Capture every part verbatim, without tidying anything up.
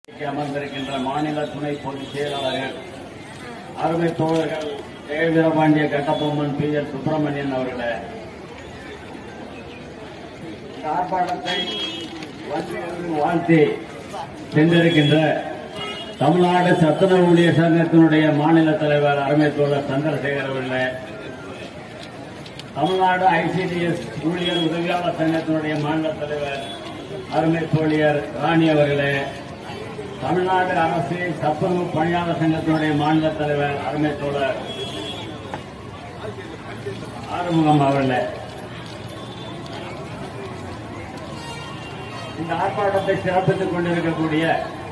அமர்ந்திருக்கின்ற மாநில துணை பொதுச் செயலாளர்கள் அருமை தோழர்கள் ஜெய வீரபாண்டிய கட்டபொம்மன் பி எல் சுப்பிரமணியன் அவர்களே, இந்த ஆர்ப்பாட்டத்தை வாழ்த்தி சென்றிருக்கின்ற தமிழ்நாடு சத்துணவு ஊழியர் சங்கத்தினுடைய மாநில தலைவர் அருமை தோழர் சந்திரசேகர் அவர்களே, தமிழ்நாடு ஐசிடிஎஸ் ஊழியர் உதவியாளர் சங்கத்தினுடைய மாநில தலைவர் அருமை தோழியர் ராணி அவர்களே, தமிழ்நாடு அரசு சத்துணவு பணியாளர் சங்கத்தினுடைய மாநில தலைவர் அருமை தோழர் ஆறுமுகம் அவர்களே, இந்த ஆர்ப்பாட்டத்தை சிறப்பித்துக் கொண்டிருக்கக்கூடிய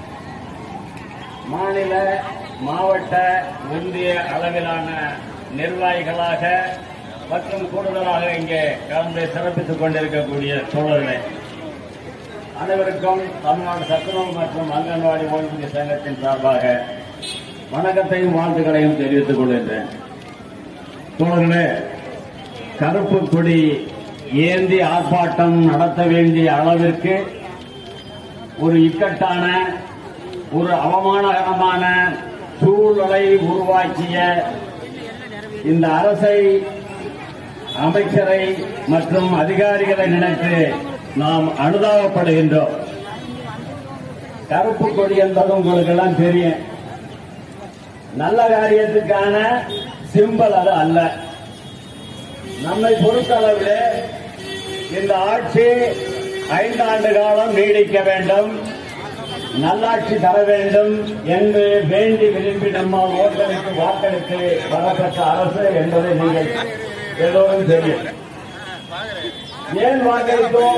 மாநில மாவட்ட ஒன்றிய அளவிலான நிர்வாகிகளாக மற்றும் கூடுதலாக இங்கே கலந்து சிறப்பித்துக் கொண்டிருக்கக்கூடிய தோழர்களே, அனைவருக்கும் தமிழ்நாடு சத்துணவு மற்றும் அங்கன்வாடி ஓய்வூதிய சங்கத்தின் சார்பாக வணக்கத்தையும் வாழ்த்துக்களையும் தெரிவித்துக் கொள்கின்றேன். தோழர்களே, கருப்பு கொடி ஏந்தி ஆர்ப்பாட்டம் நடத்த வேண்டிய அளவிற்கு ஒரு இக்கட்டான ஒரு அவமானகரமான சூழலை உருவாக்கிய இந்த அரசை, அமைச்சரை மற்றும் அதிகாரிகளை நினைத்து நாம் அனுதாபப்படுகின்றோம். கருப்பு கொடி என்பது உங்களுக்கு எல்லாம் தெரியும், நல்ல காரியத்துக்கான சிம்பல் அது அல்ல. நம்மை பொறுத்தளவில் இந்த ஆட்சி ஐந்தாண்டு காலம் நீடிக்க வேண்டும், நல்லாட்சி தர வேண்டும் என்று வேண்டி விரும்பி நம்மால் ஓட்டளித்து வாக்களித்து வரப்பட்ட அரசு என்பதை நீங்கள் எல்லோரும் தெரியும். ஏன் வாக்களித்தோம்,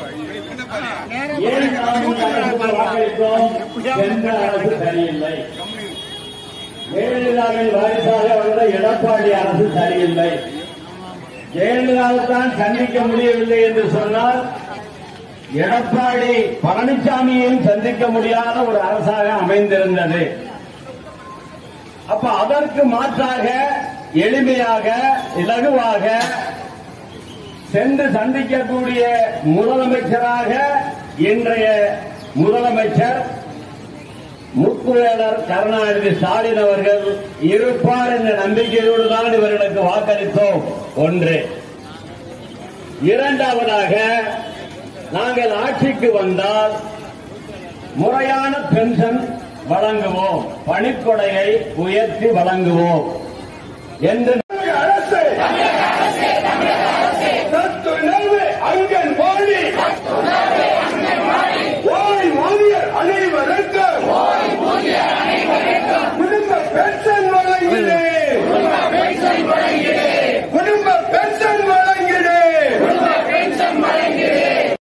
ஏன் நாம் இந்த அரசுக்கு வாக்களித்தோம்? எந்த அரசு சரியில்லை, ஜெயலலிதாவின் வாரிசாக வந்த எடப்பாடி அரசு சரியில்லை. ஜெயலலிதாவைத்தான் சந்திக்க முடியவில்லை என்று சொன்னால் எடப்பாடி பழனிசாமியையும் சந்திக்க முடியாத ஒரு அரசாக அமைந்திருந்தது. அப்ப அதற்கு மாற்றாக எளிமையாக இலகுவாக சென்று சந்திக்கக்கூடிய முதலமைச்சராக இன்றைய முதலமைச்சர் முத்துவேலர் கருணாநிதி ஸ்டாலின் அவர்கள் இருப்பார் என்ற நம்பிக்கையோடு தான் இவர்களுக்கு வாக்களித்தோம். ஒன்று. இரண்டாவதாக, நாங்கள் ஆட்சிக்கு வந்தால் முறையான பென்ஷன் வழங்குவோம், பணிக்கொடையை உயர்த்தி வழங்குவோம் என்று